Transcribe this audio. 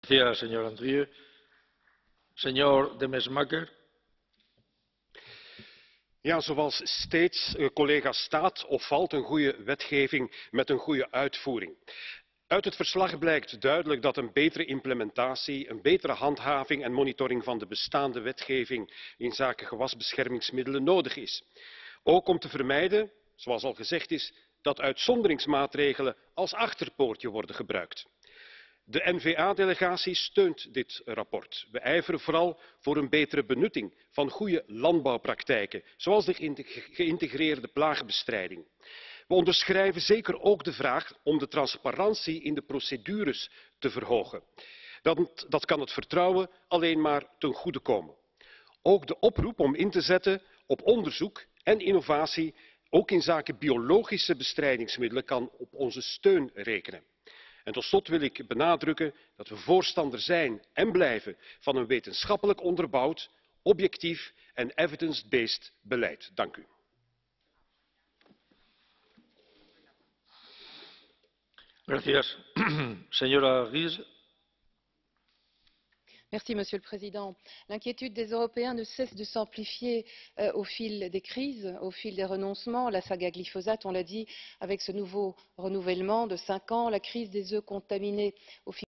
Gracias, señor Andrieu. Señor Demesmaeker. Ja, zoals steeds, collega, staat of valt een goede wetgeving met een goede uitvoering. Uit het verslag blijkt duidelijk dat een betere implementatie, een betere handhaving en monitoring van de bestaande wetgeving inzake gewasbeschermingsmiddelen nodig is. Ook om te vermijden, zoals al gezegd is, dat uitzonderingsmaatregelen als achterpoortje worden gebruikt. De N-VA-delegatie steunt dit verslag. We ijveren vooral voor een betere benutting van goede landbouwpraktijken, zoals de geïntegreerde plaagbestrijding. We onderschrijven zeker ook de vraag om de transparantie in de procedures te verhogen. Dat kan het vertrouwen alleen maar ten goede komen. Ook de oproep om in te zetten op onderzoek en innovatie, ook inzake biologische bestrijdingsmiddelen, kan op onze steun rekenen. En tot slot wil ik benadrukken dat we voorstander zijn en blijven van een wetenschappelijk onderbouwd, objectief en evidence-based beleid. Dank u. Gracias. Señora Ries. Monsieur le Président. L'inquiétude des Européens ne cesse de s'amplifier au fil des crises, au fil des renoncements. La saga glyphosate, on l'a dit, avec ce nouveau renouvellement de 5 ans, la crise des œufs contaminés au